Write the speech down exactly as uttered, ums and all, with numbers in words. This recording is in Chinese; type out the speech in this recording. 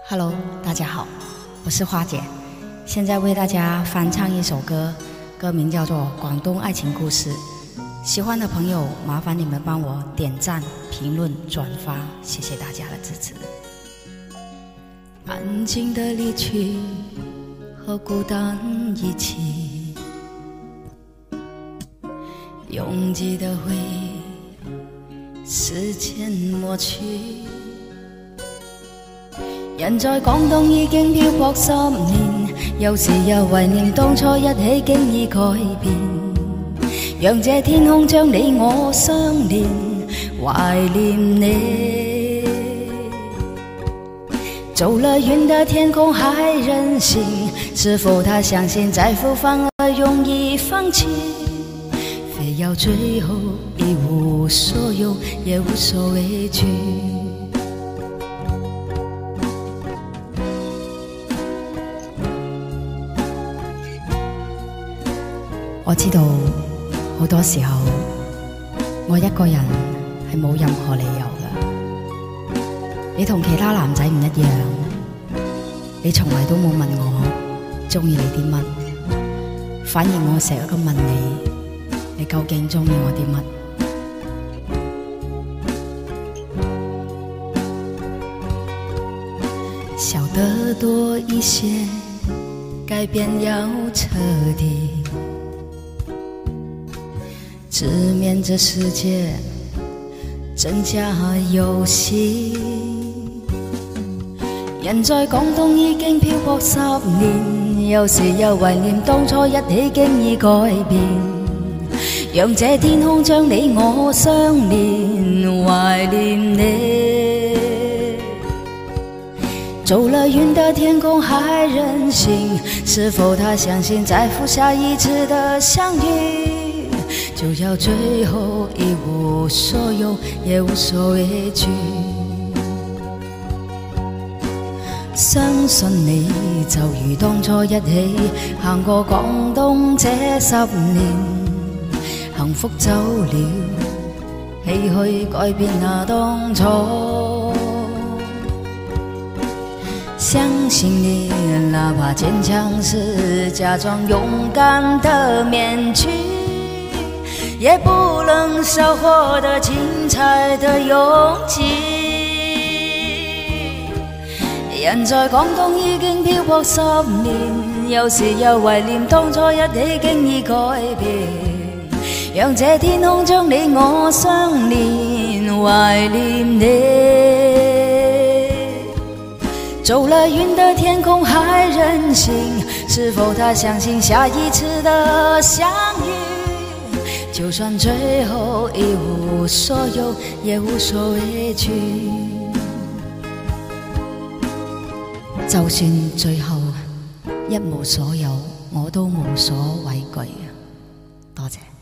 Hello， 大家好，我是花姐，现在为大家翻唱一首歌，歌名叫做《广东爱情故事》。喜欢的朋友，麻烦你们帮我点赞、评论、转发，谢谢大家的支持。安静的离去和孤单一起，拥挤的回忆，时间抹去。人在廣東已經漂泊十年，有時又懷念當初一起經已改變，讓這天空將你我相連，懷念你。走了遠的天空還任性，是否他相信再赴反而容易放棄，非要最後一無所有也無所畏懼。我知道好多時候我一個人係冇任何理由嘅，你同其他男仔唔一樣，你從來都冇問我鍾意你啲乜，反而我成日咁問你，你究竟鍾意我啲乜？曉得多一些，改變要徹底，直面這世界真假遊戲。人在廣東已經漂泊十年，有時又懷念當初一起經已改變，讓這天空將你我相連，懷念你。走了遠的天空還任性，是否他相信再赴下一次的相遇，就要最後一無所有也無所畏懼。相信你就如當初一起行過廣東這十年，幸福走了，唏噓改變那當初。相信你哪怕堅強是假裝勇敢的面具，也不能收穫得精彩的勇氣。人在廣東已經漂泊十年，有時又懷念當初一起經已改變，讓這天空將你我相連，懷念你。走了遠的天空還任性，是否他相信下一次的相遇，就算最後一無所有也無所畏懼，就算最後一無所有我都無所畏懼。多謝。